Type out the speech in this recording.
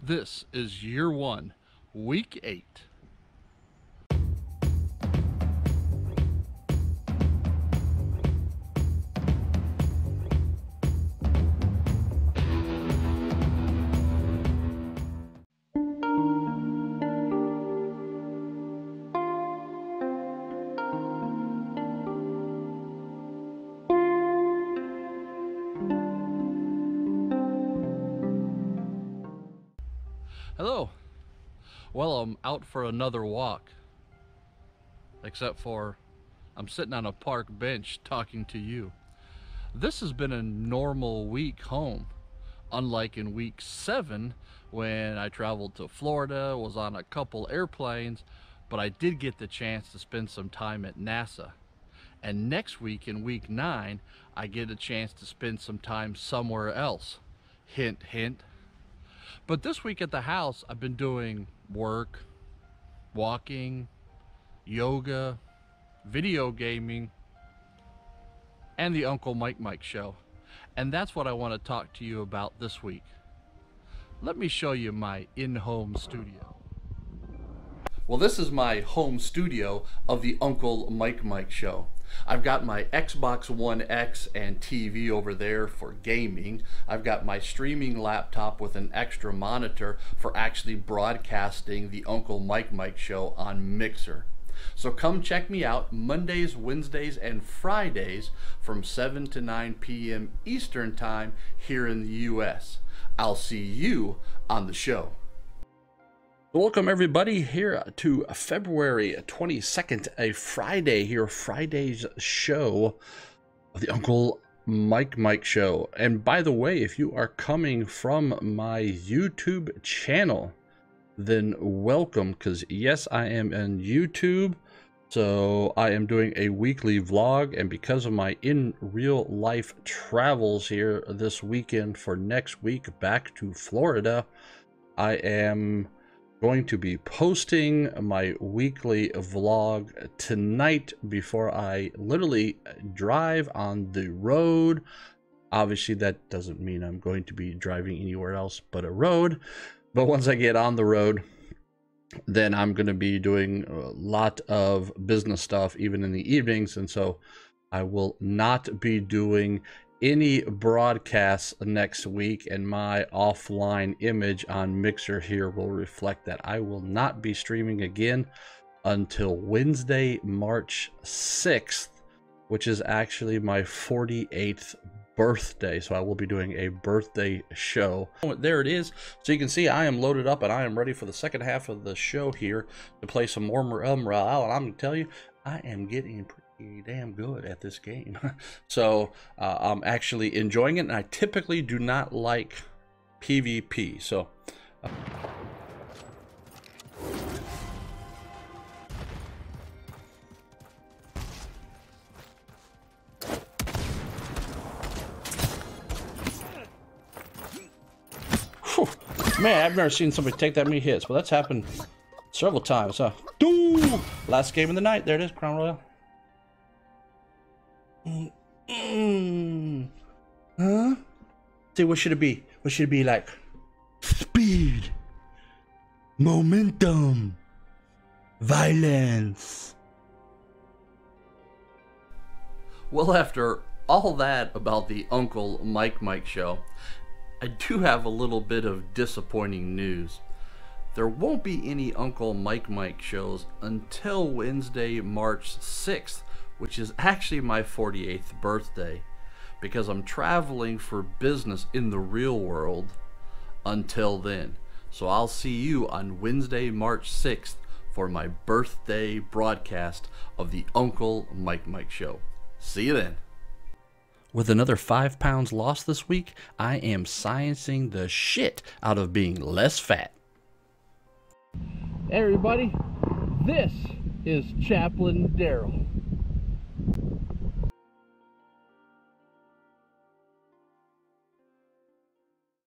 This is year one, week 8. Hello. Well, I'm out for another walk. Except for I'm sitting on a park bench talking to you. This has been a normal week home. Unlike in week 7 when I traveled to Florida, was on a couple airplanes, but I did get the chance to spend some time at NASA. And next week in week 9, I get a chance to spend some time somewhere else. Hint, hint. But this week at the house, I've been doing work, walking, yoga, video gaming, and the Uncle Mike show. And that's what I want to talk to you about this week. Let me show you my in-home studio. Well, this is my home studio of the Uncle Mike show. I've got my Xbox One X and TV over there for gaming. I've got my streaming laptop with an extra monitor for actually broadcasting the Uncle Mike show on Mixer. So come check me out Mondays, Wednesdays, and Fridays from 7 to 9 p.m. Eastern Time here in the U.S. I'll see you on the show. Welcome everybody here to February 22nd, a Friday here, Friday's show of the Uncle Mike show. And by the way, if you are coming from my YouTube channel, then welcome, because yes, I am on YouTube. So I am doing a weekly vlog, and because of my in real life travels here this weekend for next week back to Florida, I am going to be posting my weekly vlog tonight before I literally drive on the road. Obviously that doesn't mean I'm going to be driving anywhere else but a road, but once I get on the road, then I'm going to be doing a lot of business stuff even in the evenings, and so I will not be doing any broadcasts next week, and my offline image on Mixer here will reflect that. I will not be streaming again until Wednesday, March 6th, which is actually my 48th birthday. So I will be doing a birthday show. There it is. So you can see I am loaded up and I am ready for the second half of the show here to play some more Morale. And I'm going to tell you, I am getting pretty damn good at this game. So I'm actually enjoying it, and I typically do not like PvP. So whew, man, I've never seen somebody take that many hits, but that's happened several times. Last game of the night. There it is, Crown Royale. Huh? See, what should it be? What should it be like? Speed, momentum, violence. Well, after all that about the Uncle Mike show, I do have a little bit of disappointing news. There won't be any Uncle Mike shows until Wednesday, March 6th, which is actually my 48th birthday, because I'm traveling for business in the real world until then. So I'll see you on Wednesday, March 6th for my birthday broadcast of the Uncle Mike show. See you then. With another 5 pounds lost this week, I am sciencing the shit out of being less fat. Hey everybody, this is Chaplain Daryl.